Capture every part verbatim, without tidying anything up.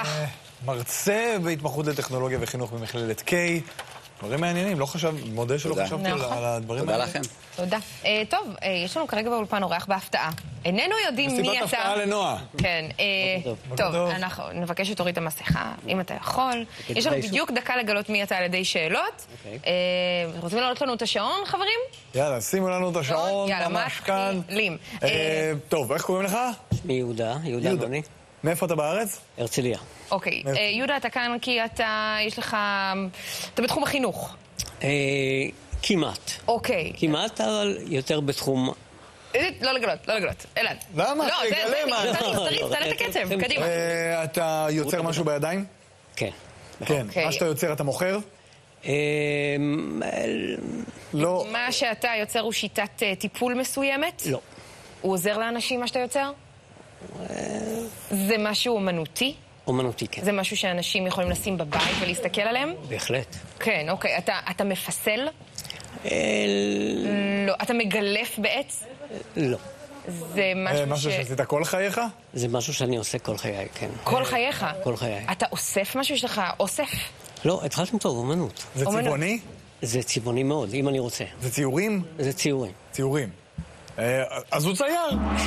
מרצה בהתמחות לטכנולוגיה וחינוך במכללת קיי. דברים מעניינים, לא חשב, מודה שלא חשבתי על הדברים האלה. תודה לכם. תודה. טוב, יש לנו כרגע באולפן אורח בהפתעה. איננו יודעים מי אתה... מסיבת הפתעה לנועה. כן. טוב, אנחנו נבקש שתוריד את המסכה, אם אתה יכול. יש לנו בדיוק דקה לגלות מי אתה על ידי שאלות. רוצים לעלות לנו את השעון, חברים? יאללה, שימו לנו את השעון, ממש כאן. מתחילים. טוב, איך קוראים לך? שמי יהודה, יהודה אלוני. מאיפה אתה בארץ? הרצליה. אוקיי. יהודה, אתה כאן כי אתה, יש לך... אתה בתחום החינוך. כמעט. אוקיי. כמעט, אבל יותר בתחום... לא לגלות, לא לגלות. אלעד. למה? לא, זה, זה, שריף, תעלה את הקצב, קדימה. אתה יוצר משהו בידיים? כן. כן. מה שאתה יוצר, אתה מוכר? לא. מה שאתה יוצר הוא שיטת טיפול מסוימת? לא. הוא עוזר לאנשים, מה שאתה יוצר? זה משהו אומנותי? אומנותי, כן. זה משהו שאנשים יכולים לשים בבית ולהסתכל עליהם? בהחלט. כן, אוקיי. אתה, אתה מפסל? לא. אתה מגלף בעץ? לא. זה משהו ש... משהו שעשית כל חייך? זה משהו שאני עושה כל חיי, כן. כל חייך? כל חיי. אתה אוסף משהו? יש לך אוסף? לא, התחלתם טוב, אומנות. זה צבעוני? זה צבעוני מאוד, אם אני רוצה. זה ציורים? זה ציורים. ציורים. אז הוא צייר.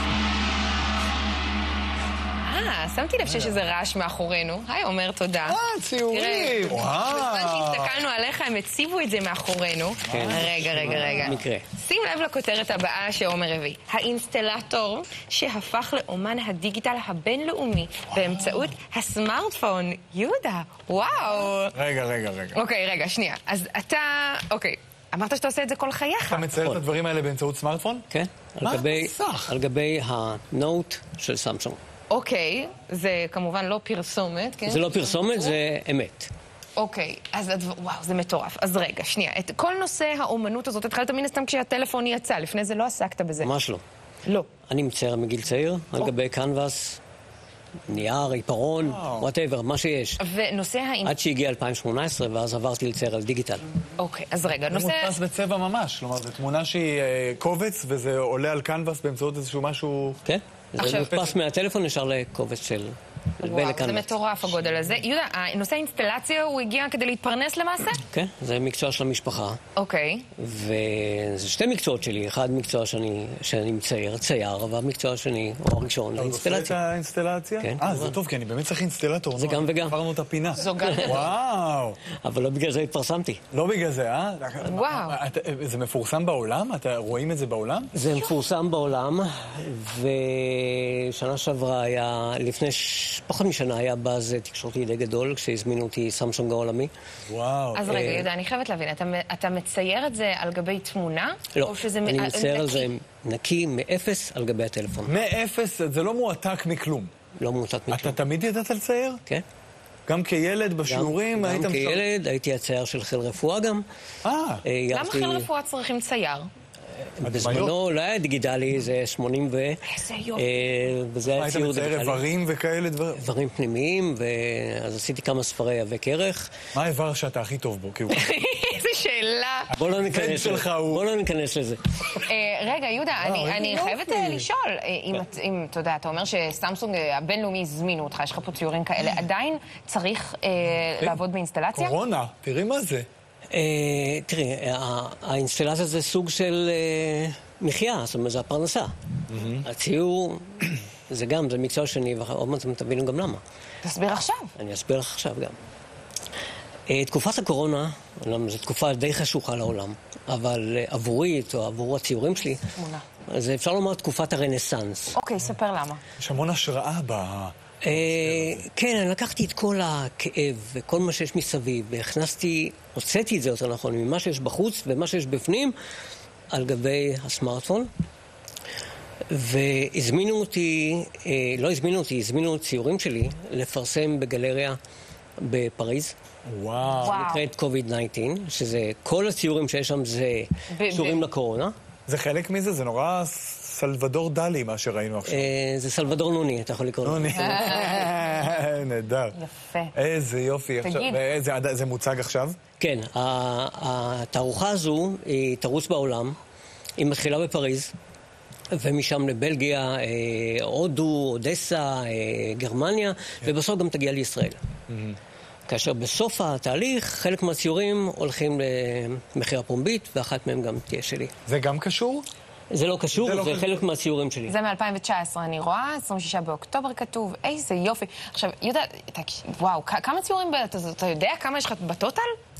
אה, שמתי לב שיש איזה רעש מאחורינו. היי, אומר תודה. אה, ציורים. וואו. בזמן שהסתכלנו עליך, הם הציבו את זה מאחורינו. רגע, רגע, רגע. מקרה. שים לב לכותרת הבאה שעומר הביא. האינסטלטור שהפך לאומן הדיגיטל הבינלאומי באמצעות הסמארטפון. יהודה, וואו. רגע, רגע, רגע. אוקיי, רגע, שנייה. אז אתה, אוקיי, אמרת שאתה עושה את זה כל חייך. אתה מצייר את הדברים האלה באמצעות סמארטפון? כן. מה אתה סך? על גבי הנוט של סמסונג. אוקיי, זה כמובן לא פרסומת, כן? זה לא פרסומת, זה אמת. אוקיי, אז וואו, זה מטורף. אז רגע, שנייה, את כל נושא האומנות הזאת התחלת מן הסתם כשהטלפון יצא, לפני זה לא עסקת בזה. ממש לא. לא. אני מצייר מגיל צעיר, על גבי קנבס, נייר, עיפרון, whatever, מה שיש. ונושא האינ... עד שהגיע אלפיים שמונה עשרה, ואז עברתי לצייר על דיגיטל. אוקיי, אז רגע, זה נושא... מודפס בצבע ממש, כלומר, זו תמונה שהיא קובץ, וזה עולה על קנבס באמצעות איזשהו משהו... כן, זה מודפס מהטלפון נשאר לקובץ של... וואו, זה מטורף הגודל הזה. יהודה, נושא האינסטלציה הוא הגיע כדי להתפרנס למעשה? כן, זה מקצוע של המשפחה. אוקיי. וזה שתי מקצועות שלי. אחד מקצוע שאני, שאני מצייר, צייר, והמקצוע השני, או הראשון, זה אינסטלציה. אתה עושה את האינסטלציה? כן. אה, זה טוב, כי אני באמת צריך אינסטלטור. זה גם וגם. עברנו את הפינה. זו גם. וואו. אבל לא בגלל זה התפרסמתי. לא בגלל זה, אה? וואו. זה מפורסם בעולם? אתה רואים את זה בעולם? זה מפורסם בעולם, ושנה שעברה היה, לפני פחות משנה היה באז תקשורתי די גדול, כשהזמינו אותי סמסונג העולמי. וואו. אז רגע, יהודה, אני חייבת להבין, אתה מצייר את זה על גבי תמונה? לא, אני מצייר על זה נקי מאפס על גבי הטלפון. מאפס, זה לא מועתק מכלום. לא מועתק מכלום. אתה תמיד ידעת לצייר? כן. גם כילד בשיעורים? גם כילד, הייתי הצייר של חיל רפואה גם. אה. למה חיל רפואה צריכים צייר? בזמנו לא היה דיגיטלי, זה שמונים ו... איזה יופי. וזה היה ציור דיגיטלי. היית מצייר איברים וכאלה דברים? איברים פנימיים, ואז עשיתי כמה ספרי עבי כרך. מה האיבר שאתה הכי טוב בו? איזה שאלה. בוא לא ניכנס לזה. בוא לא ניכנס לזה. רגע, יהודה, אני חייבת לשאול, אם, אתה יודע, אתה אומר שסמסונג הבינלאומי הזמינו אותך, יש לך פה ציורים כאלה, עדיין צריך לעבוד באינסטלציה? קורונה, תראי מה זה. תראי, האינסטלציה זה סוג של מחיה, זאת אומרת, זה הפרנסה. הציור, זה גם, זה מקצוע שני, ועוד מעט אתם תבינו גם למה. תסביר עכשיו. אני אסביר לך עכשיו גם. תקופת הקורונה, זו תקופה די חשוכה לעולם, אבל עבורי, או עבור הציורים שלי, זה אפשר לומר תקופת הרנסנס. אוקיי, ספר למה. יש המון השראה ב... כן, אני לקחתי את כל הכאב וכל מה שיש מסביב, והכנסתי, הוצאתי את זה יותר נכון, ממה שיש בחוץ ומה שיש בפנים, על גבי הסמארטפון. והזמינו אותי, לא הזמינו אותי, הזמינו ציורים שלי לפרסם בגלריה בפריז. וואו. נקראת קוביד תשע עשרה, שזה, כל הציורים שיש שם זה קשורים לקורונה. זה חלק מזה, זה נורא סלבדור דלי, מה שראינו עכשיו. זה סלבדור נוני, אתה יכול לקרוא. נוני. נהדר. יפה. איזה יופי. תגיד. זה מוצג עכשיו? כן, התערוכה הזו היא תרוץ בעולם, היא מתחילה בפריז, ומשם לבלגיה, הודו, אודסה, גרמניה, ובסוף גם תגיע לישראל. כאשר בסוף התהליך, חלק מהציורים הולכים למחיר הפומבית, ואחת מהם גם תהיה שלי. זה גם קשור? זה לא קשור, זה, זה זה לא חלק מהציורים שלי. זה מ-אלפיים תשע עשרה, אני רואה, עשרים ושישה באוקטובר כתוב, איזה יופי. עכשיו, יהודה, תקשיב, וואו, כמה ציורים, אתה, אתה יודע כמה יש לך בטוטל?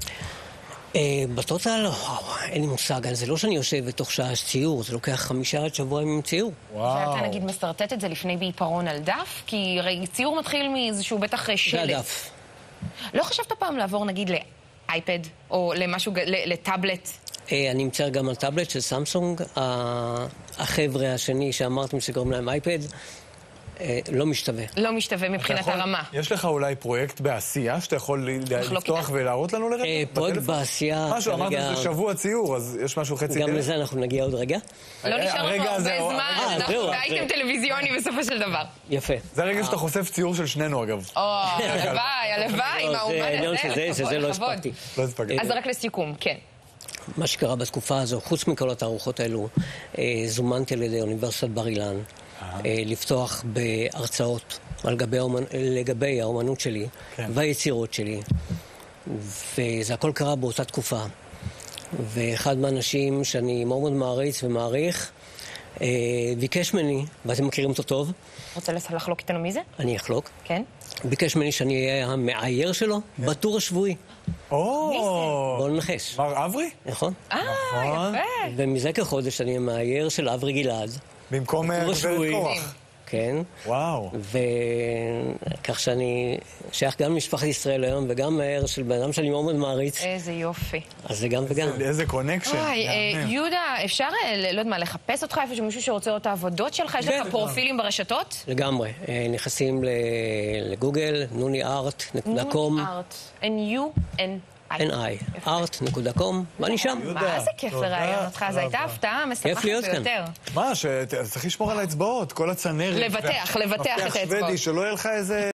בטוטל, וואו, אין לי מושג, זה לא שאני יושב בתוך שעה ציור, זה לוקח חמישה עד שבוע עם ציור. וואו. ואתה נגיד מסרטט את זה לפני בעיפרון על דף? כי הרי ציור מתחיל מאיזשהו בטח שלט. זה הדף. לא חשבת פעם לעבור נגיד לאייפד, או למשהו, לטאבלט? אני מצייר גם על טאבלט של סמסונג. החבר'ה השני שאמרתם שקוראים להם אייפד, לא משתווה. לא משתווה מבחינת הרמה. יש לך אולי פרויקט בעשייה שאתה יכול לפתוח ולהראות לנו לרגע? פרויקט בעשייה... משהו, אמרת שזה שבוע ציור, אז יש משהו חצי... גם לזה אנחנו נגיע עוד רגע. לא נשאר לנו הרבה זמן, אנחנו באייטם טלוויזיוני בסופו של דבר. יפה. זה הרגע שאתה חושף ציור של שנינו, אגב. או, הלוואי, הלוואי, עם האומן הזה. שזה לא הספקתי. לא הספקתי. אז רק לסיכום, כן. מה שקרה בתקופה הזו, חוץ מכל התערוכות האלו, זומנתי על ידי אוניברסיטת בר אילן, לפתוח בהרצאות לגבי האומנות שלי והיצירות שלי, וזה הכל קרה באותה תקופה. ואחד מהאנשים שאני מאוד מאוד מעריץ ומעריך, ביקש ממני, ואתם מכירים אותו טוב. רוצה לחלוק איתנו מי זה? אני אחלוק. כן. ביקש ממני שאני אהיה המאייר שלו בטור השבועי. או! בוא ננחש. מר אברי? נכון. אה, יפה. ומזה כחודש אני המאייר של אברי גלעד. במקום גברת קורח. כן. וואו. וכך שאני שייך גם למשפחת ישראל היום, וגם מאייר של בן אדם שאני מאוד מאוד מעריץ. איזה יופי. אז זה גם וגם. איזה קונקשן. אוי, יהודה, אפשר, לא יודעת מה, לחפש אותך איפה שמישהו שרוצה לראות את העבודות שלך? יש לך פרופילים ברשתות? לגמרי. נכנסים לגוגל, נוני ארט נקודה קום. נוני ארט. N-U-N. אן איי, ארט נקודה קום, ואני שם. מה, איזה כיף לראיין אותך, זו הייתה הפתעה משמחת ביותר. מה, שצריך לשמור על האצבעות, כל הצנרת. לבטח, לבטח את האצבעות. מפתח שוודי, שלא יהיה לך איזה...